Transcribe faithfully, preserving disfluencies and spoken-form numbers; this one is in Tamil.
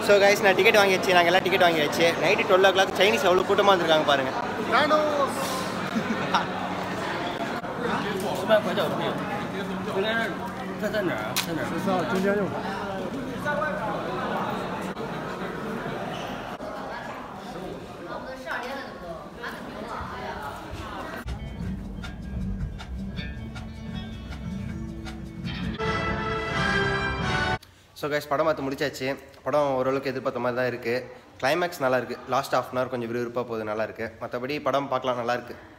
ஸோ கைஸ் நான் டிக்கெட் வாங்கியாச்சு நாங்கள் எல்லாம் டிக்கெட் வாங்கியாச்சு night twelve o'clock Chinese எவ்வளோ கூட்டமாக வந்துருக்காங்க பாருங்கள் ஸோ கைஸ் படம் பார்த்து முடிச்சாச்சு படம் ஓரளவுக்கு எதிர்பார்த்த மாதிரி தான் இருக்குது கிளைமேக்ஸ் நல்லா இருக்குது லாஸ்ட் ஹாஃப் அன் ஹவர் கொஞ்சம் விறுவிறுப்பாக போகுது நல்லா இருக்குது மற்றபடி படம் பார்க்கலாம் நல்லா இருக்குது